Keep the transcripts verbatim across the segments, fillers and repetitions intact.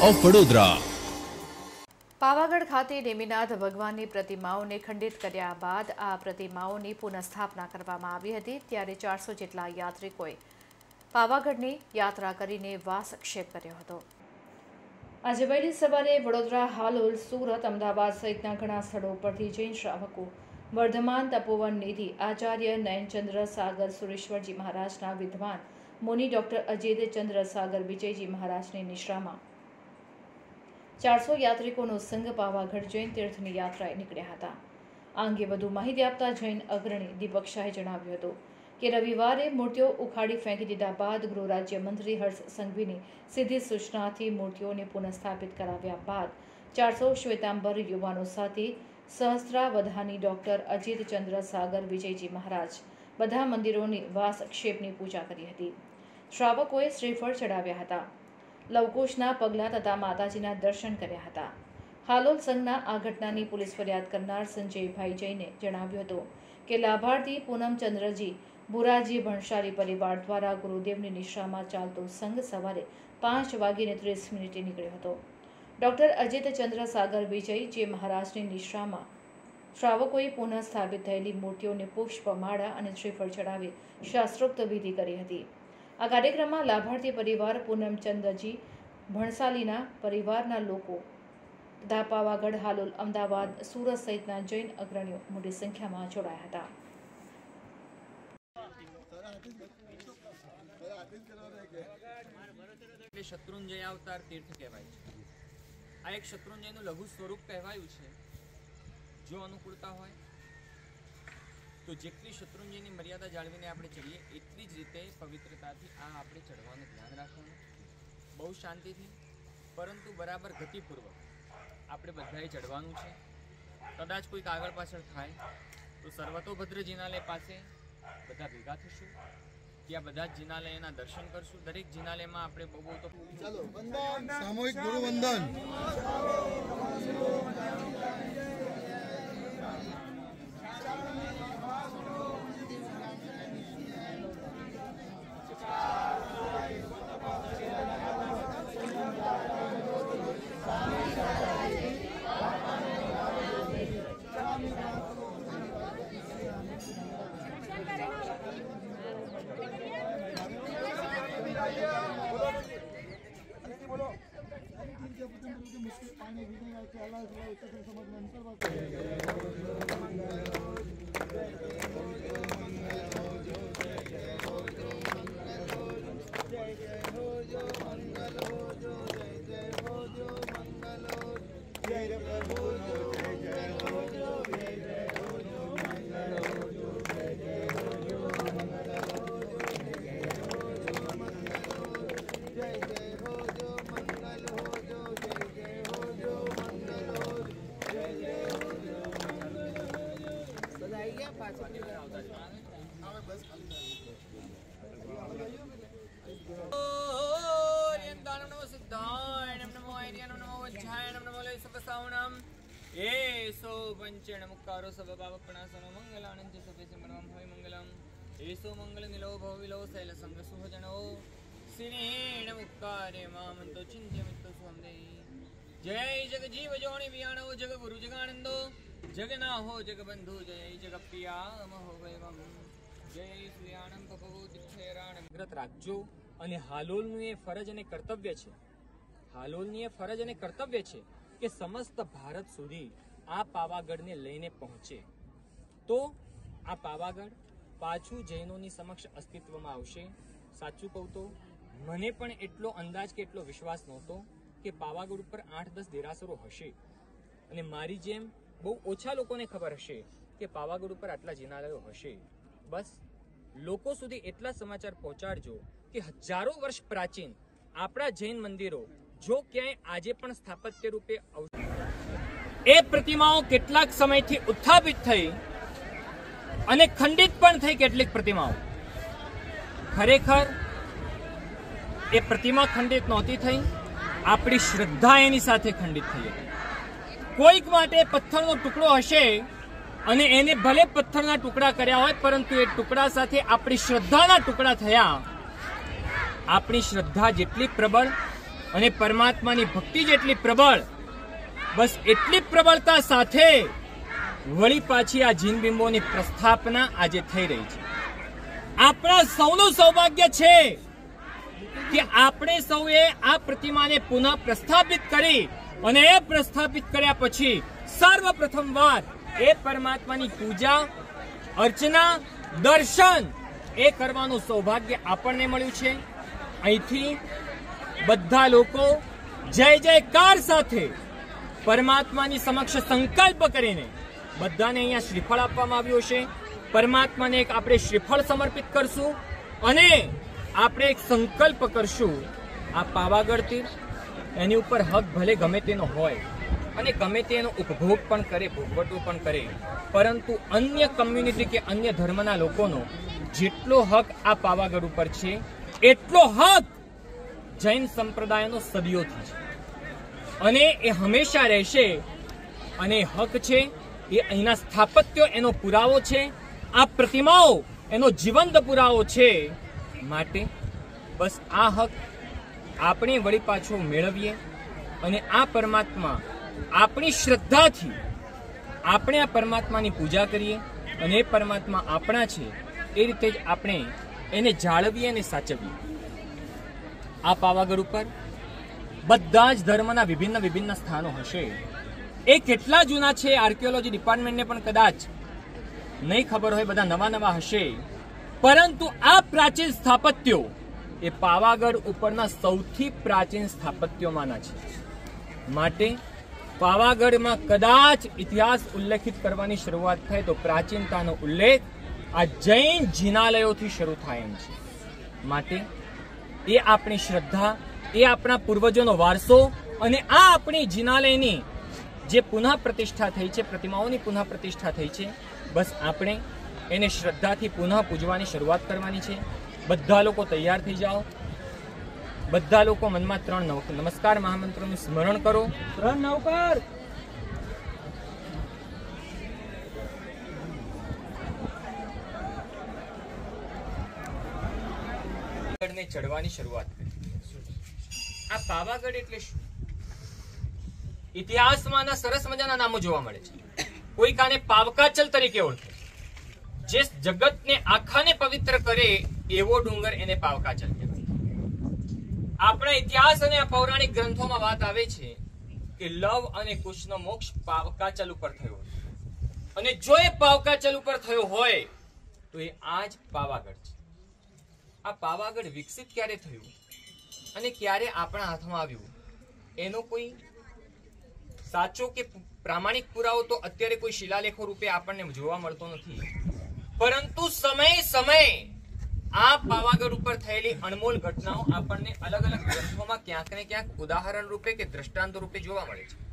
Of Vadodara. Pavagadh ખાતે નેમિનાથ ભગવાનની પ્રતિમાઓને ખંડિત કર્યા બાદ આ પ્રતિમાઓની પુનઃસ્થાપના કરવામાં આવી હતી। ત્યારે ચારસો જેટલા યાત્રિકોએ પાવાગઢની યાત્રા કરીને વાસક્ષેપ કર્યો હતો। આજે વહેલી સવારે વડોદરા, હાલોલ, સુરત, અમદાવાદ સહિતના ઘણા સ્થળો પરથી જૈન શ્રાવકો વર્ધમાન તપોવન નિધિ આચાર્ય નયનચંદ્ર સાગર સુરેશ્વરજી મહારાજના વિદ્વાન મુનિ ડોક્ટર અજીત ચંદ્ર સાગર વિજયજી મહારાજની નિશ્રામાં ચારસો યાત્રિકોનો સંઘ પાવાગઢ જૈન તીર્થની યાત્રાએ નીકળ્યા હતા। આ અંગે વધુ માહિતી આપતા જૈન અગ્રણી દીપક શાહે જણાવ્યું હતું કે રવિવારે મૂર્તિઓ ઉખાડી ફેંકી દીધા બાદ ગૃહ રાજ્ય મંત્રી હર્ષ સંઘવીની સીધી સૂચનાથી મૂર્તિઓને પુનઃસ્થાપિત કરાવ્યા બાદ ચારસો શ્વેતાંબર યુવાનો સાથે સહસ્ત્રાવધાની ડોક્ટર અજીત ચંદ્ર સાગર વિજયજી મહારાજ બધા મંદિરોની વાસક્ષેપની પૂજા કરી હતી। શ્રાવકોએ શ્રીફળ ચડાવ્યા હતા, લવકુશના પગલાં તથા માતાજીના દર્શન કર્યા હતા। હાલોલ સંઘના આ ઘટનાની પોલીસ ફરિયાદ કરનાર સંજયભાઈ જૈને જણાવ્યું હતું કે લાભાર્થી પૂનમચંદ્રજી બુરાજી ભણસારી પરિવાર દ્વારા ગુરુદેવની નિશ્રામાં ચાલતો સંઘ સવારે પાંચ વાગીને ત્રીસ મિનિટે નીકળ્યો હતો। ડોક્ટર અજીત ચંદ્ર સાગર વિજયજી મહારાજની નિશ્રામાં શ્રાવકોએ પુનઃ સ્થાપિત થયેલી મૂર્તિઓને પુષ્પમાળા અને શ્રીફળ ચડાવી શાસ્ત્રોક્ત વિધિ કરી હતી। આ કાર્યક્રમમાં લાભાર્થી પરિવાર, પૂનમચંદ્રજી ભણસાલીના પરિવારના લોકો તથા પાવાગઢ, હાલોલ, અમદાવાદ, સુરત સહિતના જૈન અગ્રણીઓ મોટી સંખ્યામાં જોડાયા હતા। શત્રુંજય અવતાર તીર્થ કહેવાય છે। આ એક શત્રુંજયનું લઘુ સ્વરૂપ કહેવાયું છે। જો અનુકૂળતા હોય તો જેટલી શત્રુંજયની મર્યાદા જાળવીને આપણે ચડીએ એટલી જ રીતે પવિત્રતાથી આ આપણે ચડવાનું ધ્યાન રાખવાનું, બહુ શાંતિથી પરંતુ બરાબર ગતિપૂર્વક આપણે બધાએ ચડવાનું છે। કદાચ કોઈક આગળ પાછળ થાય તો સર્વતોભદ્ર જિનાલય પાસે બધા ભેગા થશું, ત્યાં બધા જ જિનાલયના દર્શન કરશું। દરેક જિનાલયમાં આપણે બહુ બહુ તો સામૂહિક ગુરુ વંદન। मुक्कारो सब पावपणासनो मंगलानंच सभे सिमरवं भवे मंगलम एसो मंगल निलो भव विलो शैल संग सुहजनो श्रीण मुक्कारे मामंतो चिंत्यमित्तो सुहमदे। जय जग जीव जोनि वियाणो जग गुरु जगानंदो जग ना हो जग बंधु जय जग प्रिया महो वैवम जय सुयाणम पपवो तिथेराणम व्रत राखજો અને હાલોલનું એ ફરજ અને કર્તવ્ય છે હાલોલની એ ફરજ અને કર્તવ્ય છે કે સમસ્ત ભારત સુધી આ પાવાગઢને લઈને પહોંચે તો આ પાવાગઢ પાછું જૈનોની સમક્ષ અસ્તિત્વમાં આવશે। સાચું કહું તો મને પણ એટલો અંદાજ કે એટલો વિશ્વાસ નહોતો કે પાવાગઢ ઉપર આઠ દસ દેરાસરો હશે અને મારી જેમ બહુ ઓછા લોકોને ખબર હશે કે પાવાગઢ ઉપર આટલા જિનાલયો હશે। બસ લોકો સુધી એટલા સમાચાર પહોંચાડજો કે હજારો વર્ષ પ્રાચીન આપણા જૈન મંદિરો જો ક્યાંય આજે પણ સ્થાપત્ય રૂપે એ પ્રતિમાઓ કેટલાક સમયથી ઉત્થાપિત થઈ અને ખંડિત પણ થઈ। કેટલીક પ્રતિમાઓ ખરેખર એ પ્રતિમા ખંડિત નહોતી થઈ, આપણી શ્રદ્ધા એની સાથે ખંડિત થઈ હતી। કોઈક માટે પથ્થરનો ટુકડો હશે અને એને ભલે પથ્થરના ટુકડા કર્યા હોય પરંતુ એ ટુકડા સાથે આપણી શ્રદ્ધાના ટુકડા થયા। આપણી શ્રદ્ધા જેટલી પ્રબળ અને પરમાત્માની ભક્તિ જેટલી પ્રબળ, બસ એટલી પ્રબળતા સાથે વળી પાછી આ જીનબિંબોની પ્રસ્થાપના આજે થઈ રહી છે. આપણા સૌનું સૌભાગ્ય છે કે આપણે સૌએ આ પ્રતિમાને પુનઃ પ્રસ્થાપિત કરી અને એ પ્રસ્થાપિત કર્યા પછી સર્વપ્રથમ વાર એ પરમાત્માની પૂજા, અર્ચના, દર્શન એ કરવાનું સૌભાગ્ય આપણને મળ્યું છે. અહીંથી બધા લોકો જય જયકાર સાથે પરમાત્માની સમક્ષ સંકલ્પ કરીને બધાને અહીંયા શ્રીફળ આપવામાં આવ્યું છે. પરમાત્માને એક આપણે શ્રીફળ સમર્પિત કરશું અને આપણે એક સંકલ્પ કરશું. આ પાવાગઢ તીર્થ એની ઉપર હક ભલે ગમે તેનો હોય અને ગમે તેનો ઉપભોગ પણ કરે, ભોગવટો પણ કરે, પરંતુ અન્ય કમ્યુનિટી કે અન્ય ધર્મના લોકોનો જેટલો હક આ પાવાગઢ ઉપર છે એટલો હક જૈન સંપ્રદાયનો સદીઓથી છે અને એ હંમેશા રહેશે. અને હક છે એ અહીંના સ્થાપત્યો એનો પુરાવો છે, આ પ્રતિમાઓ એનો જીવંત પુરાવો છે. માટે બસ આ હક આપણે વળી પાછો મેળવીએ અને આ પરમાત્મા આપણી શ્રદ્ધાથી આપણે આ પરમાત્માની પૂજા કરીએ અને એ પરમાત્મા આપણા છે એ રીતે જ આપણે એને જાળવીએ અને સાચવીએ. આ પાવાગઢ ઉપર બધા જ ધર્મના વિભિન્ન વિભિન્ન સ્થાનો હશે. એ કેટલા જૂના છે આર્કિયોલોજી ડિપાર્ટમેન્ટને પણ કદાચ નહીં ખબર હોય, બધા નવા નવા હશે, પરંતુ આ પ્રાચીન સ્થાપત્યો એ પાવાગઢ ઉપરના સૌથી પ્રાચીન સ્થાપત્યોમાંના છે. માટે પાવાગઢમાં કદાચ ઇતિહાસ ઉલ્લેખિત કરવાની શરૂઆત થાય તો પ્રાચીનતાનો ઉલ્લેખ આ જૈન જિનાલયોથી શરૂ થાય એમ છે. માટે એ આપણી શ્રદ્ધા, એ આપણા પૂર્વજોનો વારસો અને આ આપણી જિનાલયની જે પુનઃ પ્રતિષ્ઠા થઈ છે, પ્રતિમાઓની પુનઃ પ્રતિષ્ઠા થઈ છે, બસ આપણે એને શ્રદ્ધાથી પુનઃ પૂજવાની શરૂઆત કરવાની છે. બધા લોકો તૈયાર થઈ જાઓ. બધા લોકો મનમાં ત્રણ નમસ્કાર મહામંત્રોનું સ્મરણ કરો. ત્રણ નવકાર ને ચડવાની શરૂઆત કરી. આ પાવાગઢ એટલે શું? ઇતિહાસમાં સરસ મજાના નામો જોવા મળે છે. કોઈ કાને પાવકાચલ તરીકે ઓળખે, જે જગતને આખાને પવિત્ર કરે એવો ડુંગર એને પાવકાચલ કહેવાય. આપણા ઇતિહાસ અને પૌરાણિક ગ્રંથોમાં વાત આવે છે કે લવ અને કુશનો મોક્ષ પાવકાચલ ઉપર થયો અને જો એ પાવકાચલ ઉપર થયો હોય તો એ આજ પાવાગઢ છે. આ પાવાગઢ વિકસિત ક્યારે થયું અને ક્યારે આપણા હાથમાં આવ્યું એનો કોઈ સાચો કે પ્રામાણિક પુરાવો તો અત્યારે કોઈ શિલાલેખો રૂપે આપણને જોવા મળતો નથી, પરંતુ સમય સમય આ પાવાગઢ ઉપર થયેલી અનમોલ ઘટનાઓ આપણને અલગ અલગ ગ્રંથોમાં ક્યાંક ને ક્યાંક ઉદાહરણ રૂપે કે દ્રષ્ટાંત રૂપે જોવા મળે છે.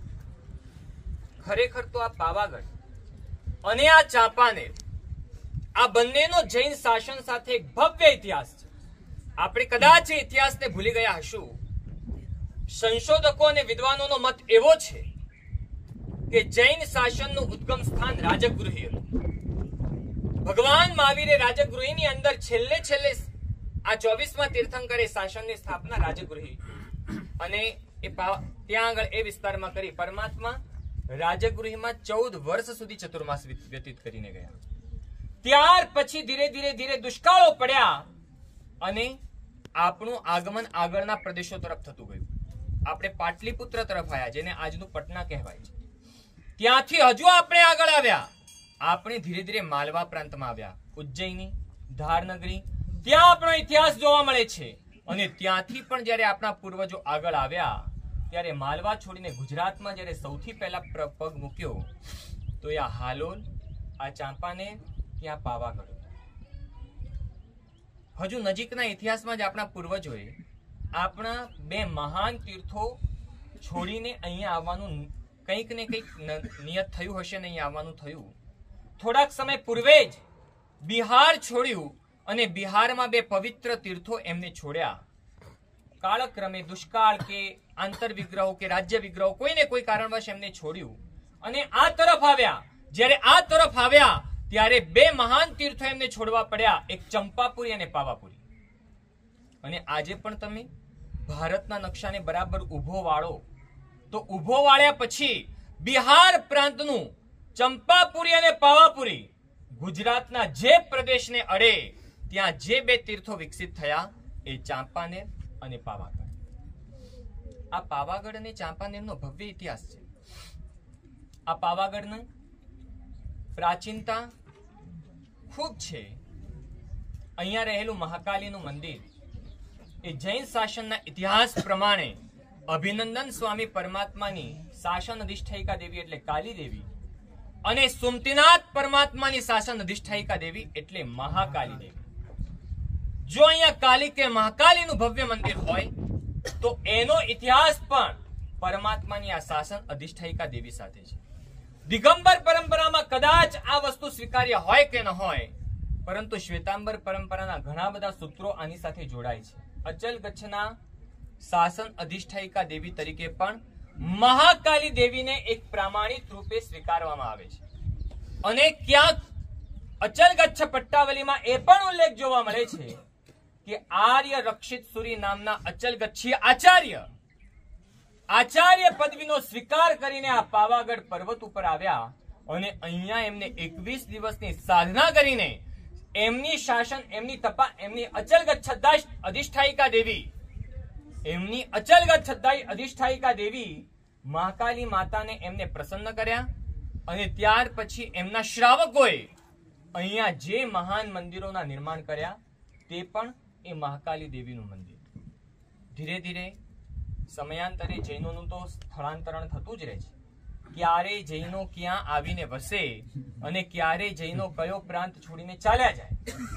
ખરેખર તો આ પાવાગઢ અને આ ચાંપાનેર આ બંનેનો જૈન શાસન સાથે એક ભવ્ય ઇતિહાસ છે. આપણે કદાચ એ ઇતિહાસને ભૂલી ગયા હશું. સંશોધકો અને વિદ્વાનોનો મત એવો છે કે જૈન શાસનનું ઉદ્ગમ સ્થાન રાજગૃહી હતું. ભગવાન મહાવીરે રાજગૃહીની અંદર છેલ્લે છેલ્લે આ ચોવીસમાં તીર્થંકરે શાસનની સ્થાપના રાજગૃહી અને એ ત્યાં આગળ એ વિસ્તારમાં કરી. પરમાત્મા રાજગૃહીમાં ચૌદ વર્ષ સુધી ચતુર્માસ વ્યતીત કરીને ગયા. ત્યાર પછી ધીરે ધીરે ધીરે દુષ્કાળો પડ્યા અને આપણું આગમન આગળના પ્રદેશો તરફ થતું ગયું. આપણે પાટલીપુત્ર તરફ આવ્યા, જેને આજનું પટના કહેવાય છે. ત્યાંથી હજુ આપણે આગળ આવ્યા, આપણે ધીરે ધીરે માલવા પ્રાંતમાં આવ્યા, ઉજ્જૈની, ધારનગરી. ત્યાં આપણો ઇતિહાસ જોવા મળે છે. અને ત્યાંથી પણ જયારે આપણા પૂર્વજો આગળ આવ્યા ત્યારે માલવા છોડીને ગુજરાતમાં જયારે સૌથી પહેલા પગ મૂક્યો તો આ હાલોલ, આ ચાંપાનેર, ત્યાં પાવાગઢ. હજુ નજીકના ઇતિહાસમાં જ આપણા પૂર્વજોએ આપણા બે મહાન તીર્થો છોડીને અહીંયા આવવાનું કંઈક ને કંઈક નિયત થયું હશે ને અહીંયા આવવાનું થયું. થોડાક સમય પૂર્વે જ બિહાર છોડ્યું અને બિહારમાં બે પવિત્ર તીર્થો એમને છોડ્યા. કાળક્રમે દુષ્કાળ કે આંતર વિગ્રહો કે રાજ્ય વિગ્રહો કોઈને કોઈ કારણવશ એમને છોડ્યું અને આ તરફ આવ્યા. જ્યારે આ તરફ આવ્યા ત્યારે બે મહાન તીર્થો એમને છોડવા પડ્યા, એક ચંપાપુરી અને પાવાપુરી. અને આજે પણ તમે ભારતના નકશાને બરાબર ઊભો વાળો તો ઊભો વાળ્યા પછી બિહાર પ્રાંતનું ચંપાપુરી અને પાવાપુરી ગુજરાતના જે પ્રદેશને અડે ત્યાં જે બે તીર્થો વિકસિત થયા એ ચાંપાનેર અને પાવાગઢ. આ પાવાગઢ અને ચાંપાનેરનો ભવ્ય ઇતિહાસ છે. આ પાવાગઢની પ્રાચીનતા ખૂબ છે. અહીંયા રહેલું મહાકાલીનું મંદિર એ જૈન શાસનના ઇતિહાસ પ્રમાણે અભિનંદન સ્વામી પરમાત્માની શાસન અધિષ્ઠાયિકા દેવી એટલે કાલી દેવી અને સુમતીનાથ પરમાત્માની શાસન અધિષ્ઠાયિકા દેવી એટલે મહાકાલી દેવી. જો અહીંયા કાલી કે મહાકાલીનું ભવ્ય મંદિર હોય તો એનો ઇતિહાસ પણ પરમાત્માની આ શાસન અધિષ્ઠાયિકા દેવી સાથે છે. દિગંબર પરંપરામાં કદાચ આ વસ્તુ સ્વીકાર્ય હોય કે ન હોય, પરંતુ શ્વેતાંબર પરંપરાના ઘણા બધા સૂત્રો આની સાથે જોડાય છે. અચલ ગચ્છના શાસન અધિષ્ઠાયિકા દેવી તરીકે પણ મહાકાલી દેવીને એક પ્રામાણિક રૂપે સ્વીકારવામાં આવે છે. અને ક્યાંક અચલ ગચ્છ પટ્ટાવલીમાં એ પણ ઉલ્લેખ જોવા મળે છે કે આર્ય રક્ષિત સુરી નામના અચલ ગચ્છી આચાર્ય આચાર્ય પદવીનો સ્વીકાર કરીને આ પાવાગઢ પર્વત ઉપર આવ્યા અને અહીંયા એમને એકવીસ દિવસની સાધના કરીને એમની શાસન એમની તપા એમની અચલગત છદ્દાઈ અધિષ્ઠાયિકા દેવી એમની અચલગત છદ્દાઈ અધિષ્ઠાયિકા દેવી મહાકાલી માતાને એમને પ્રસન્ન કર્યા અને ત્યાર પછી એમના શ્રાવકોએ અહીંયા જે મહાન મંદિરોના નિર્માણ કર્યા તે પણ એ મહાકાલી દેવીનું મંદિર. ધીરે ધીરે સમયાંતરે જૈનોનું તો સ્થળાંતરણ થતું જ રહે છે. ક્યારે જૈનો ક્યાં આવીને વસે અને ક્યારે જૈનો કયો પ્રાંત છોડીને ચાલ્યા જાય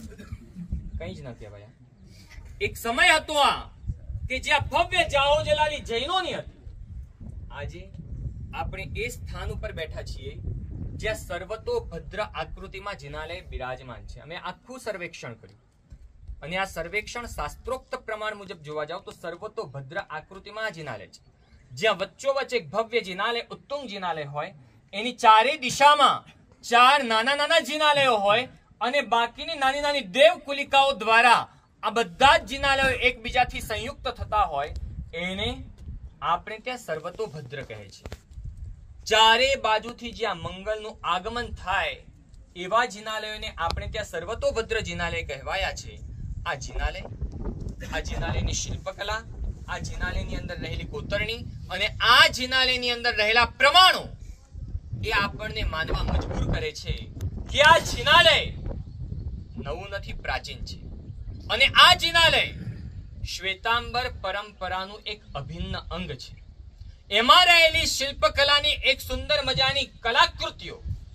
કઈ જ ન કહેવાય. એક સમય હતો આ કે જ્યાં ભવ્ય જાઓ જલાલી જૈનોની હતી. આજે આપણે એ સ્થાન ઉપર બેઠા છીએ જ્યાં સર્વતોભદ્ર આકૃતિમાં જિનાલય બિરાજમાન છે. અમે આખું સર્વેક્ષણ કર્યું અને આ સર્વેક્ષણ શાસ્ત્રોક્ત પ્રમાણ મુજબ જોવા જાવ તો સર્વતોભદ્ર આકૃતિમાં આ જિનાલય છે. જ્યાં વચ્ચોવચ્ચ એક ભવ્ય જિનાલય ઉત્તુંગ જિનાલય હોય, એની ચારે દિશામાં ચાર નાના નાના જિનાલયો હોય અને બાકીની નાની નાની દેવકુલિકાઓ દ્વારા આ બધા જ જિનાલયો એકબીજાથી સંયુક્ત થતા હોય, એને આપણે ત્યાં સર્વતોભદ્ર કહે છે. ચારે બાજુથી જ્યાં મંગળનું આગમન થાય એવા જિનાલયોને આપણે ત્યાં સર્વતોભદ્ર જિનાલય કહેવાયા છે. આ જિનાલય આ જિનાલયની શિલ્પકલા, આ જિનાલયની અંદર રહેલી કોતરણી અને આ જિનાલયની અંદર રહેલા પ્રમાણો એ આપણને માનવા મજબૂર કરે છે કે આ જિનાલય નવું નથી, પ્રાચીન છે. અને આ જિનાલય શ્વેતાંબર પરંપરાનું એક અભિન્ન અંગ છે. એમાં રહેલી શિલ્પકલાની એક સુંદર મજાની કલાકૃતિઓ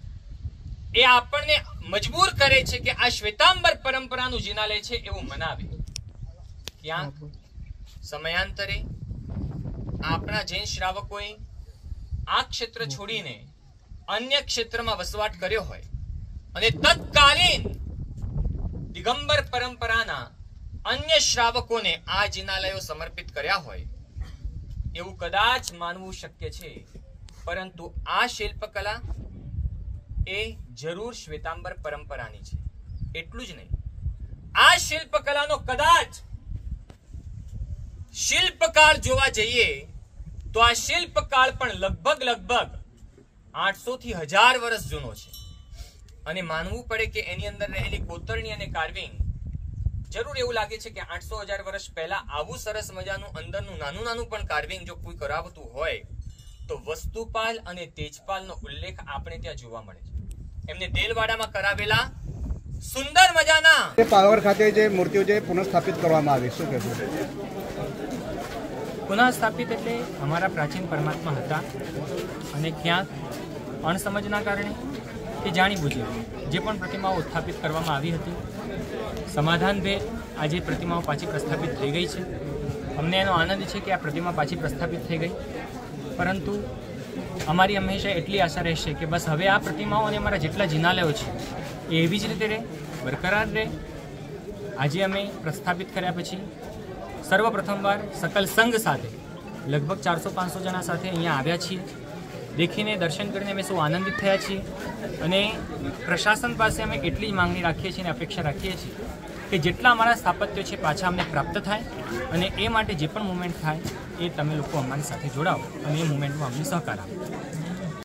એ આપણને મજબૂર કરે છે કે આ શ્વેતાંબર પરંપરાનું જિનાલય છે એવું મનાવે. ક્યાંક સમયાંતરે આપણા જૈન શ્રાવકોએ આ ક્ષેત્ર છોડીને અન્ય ક્ષેત્રમાં વસવાટ કર્યો હોય અને તત્કાલીન દિગંબર પરંપરાના અન્ય શ્રાવકોને આ જિનાલયો સમર્પિત કર્યા હોય એવું કદાચ માનવું શક્ય છે. પરંતુ આ શિલ્પકલા એ જરૂર શ્વેતાંબર પરંપરાની છે. એટલું જ નહીં, આ શિલ્પકલાનો કદાચ શિલ્પકાળ જોવા જઈએ તો આ શિલ્પકાળ પણ લગભગ લગભગ આઠસો થી હજાર વર્ષ જૂનો છે. અને માનવું પડે કે એની અંદર રહેલી કોતરણી અને કાર્વિંગ જરૂર એવું લાગે છે કે આઠસો હજાર વર્ષ પહેલા આવું સરસ મજાનું અંદરનું નાનું નાનું પણ કાર્વિંગ જો કોઈ કરાવતું હોય તો વસ્તુપાલ અને તેજપાલનો ઉલ્લેખ આપણે ત્યાં જોવા મળે છે. એમને દેલવાડામાં કરાવેલા સુંદર મજાના પાવાગઢ ખાતે જે મૂર્તિઓ છે પુનઃસ્થાપિત કરવામાં આવી, શું કહેશો? પુનઃસ્થાપિત એટલે અમારા પ્રાચીન પરમાત્મા હતા અને ક્યાંક અણસમજના કારણે કે જાણી બુજી જે પણ પ્રતિમાઓ ઉત્થાપિત કરવામાં આવી હતી સમાધાનભેર આજે પ્રતિમાઓ પાછી પ્રસ્થાપિત થઈ ગઈ છે. અમને એનો આનંદ છે કે આ પ્રતિમા પાછી પ્રસ્થાપિત થઈ ગઈ, પરંતુ અમારી હંમેશા એટલી આશા રહેશે કે બસ હવે આ પ્રતિમાઓ અને અમારા જેટલા જિનાલયો છે એ એવી જ રીતે રહે, બરકરાર રહે. આજે અમે પ્રસ્થાપિત કર્યા પછી સર્વપ્રથમવાર સકલ સંઘ સાથે લગભગ ચારસો પાંચસો જણા સાથે અહીંયા આવ્યા છીએ. દેખીને દર્શન કરીને અમે સૌ આનંદિત થયા છીએ અને પ્રશાસન પાસે અમે એટલી જ માંગણી રાખીએ છીએ અને અપેક્ષા રાખીએ છીએ કે જેટલા અમારા સ્થાપત્યો છે પાછા અમને પ્રાપ્ત થાય અને એ માટે જે પણ મુવમેન્ટ થાય એ તમે લોકો અમારી સાથે જોડાઓ અને એ મુવમેન્ટમાં અમને સહકાર આપો.